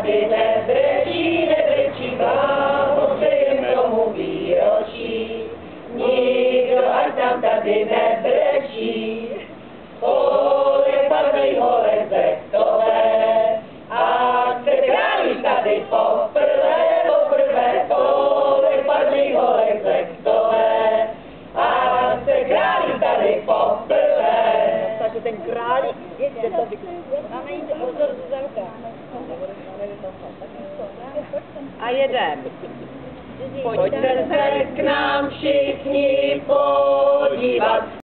tady nebrečí, blahopřejem tomu výročí. Nikdo ať nám tady nebrečí, hole padnej, hole zektové, a se králi tady poprvé, hole padnej, hole zektové, a se králi tady poprvé. Takže ten králík, jeďte to vyklidit. Máme jít pozor Zuzanka. A jedem. Pojďte se k nám všichni podívat.